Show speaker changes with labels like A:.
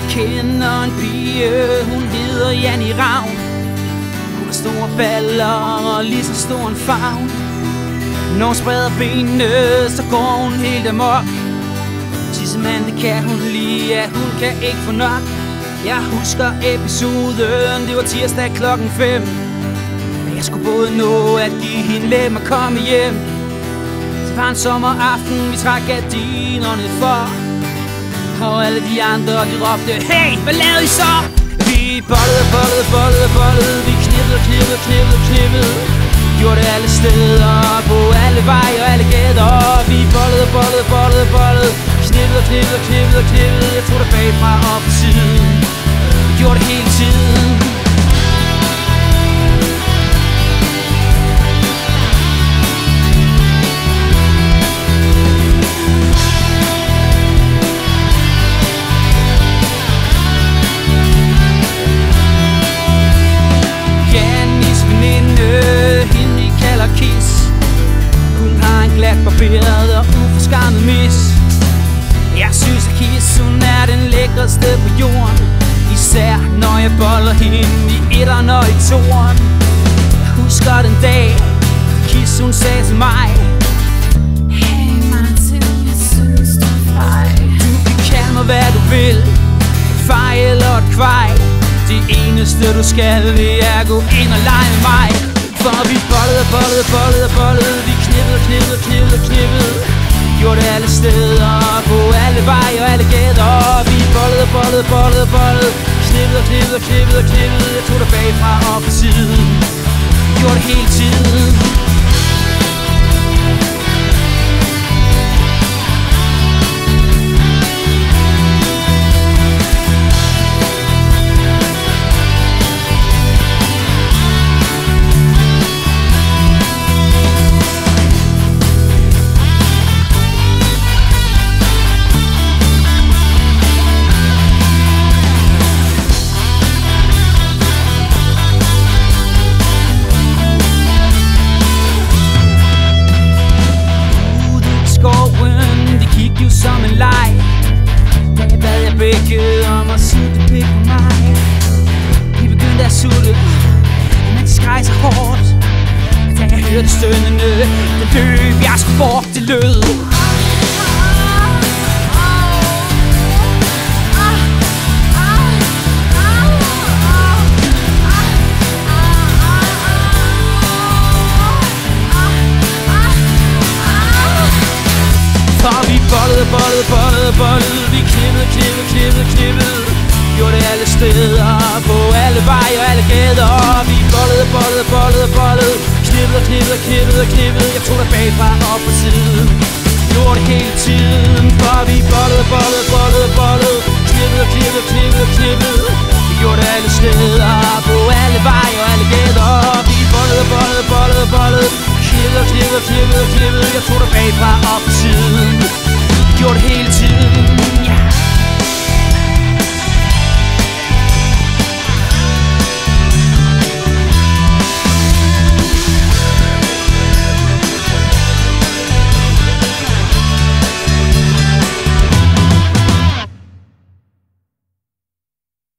A: kender en pige, hun hedder Janni Ravn. Hun har store baller og lige så stor en favn. Når hun spreder benene, så går hun helt amok. Tissemand, det kan hun lide, ja, hun kan ikke få nok. Jeg husker episoden, det var tirsdag klokken 5. Jeg skulle både nå at give hende lem og komme hjem. Det var en sommeraften, vi trak gardinerne for. Og alle de andre, de råbte, hey, hvad lavede I så? Vi bollede, vi knippede. Gjorde det alle steder, på alle veje og alle gader. Vi bollede, knippede. Jeg tog det bagfra og på siden. Vi gjorde det hele tiden. Barberet og uforskammet mis. Jeg synes at Kiss, hun er den lækreste på jorden. Især når jeg boller hende i etteren og i toeren. Jeg husker den dag Kiss, hun sagde til mig, hey Martin, jeg synes du er fej. Du kan kalde mig hvad du vil, fej eller et kvej. Det eneste du skal, det er at gå ind og lege med mig. For vi bollede, vi knippede. Gjorde det alle steder, på alle veje og alle gader. Vi bollede, knippede. Jeg tog det bagfra og på siden. Gjorde det hele tiden. Som en leg, da jeg bad jer begge om at sutte pik på mig. Vi begyndte at sutte, men de skreg så hårdt. Da jeg hørte stønnene, det løb jeg så fort, det lød. Bollede, vi knippede. Gjorde det alle steder, på alle veje og alle gader. Vi bollede, knippede. Jeg tog det bagfra op på siden. Gjorde det hele tiden, for vi bollede. Knippede. Vi gjorde det alle steder, på alle veje og alle gader. Vi bollede. Knippede. Jeg tog det bagfra op på siden.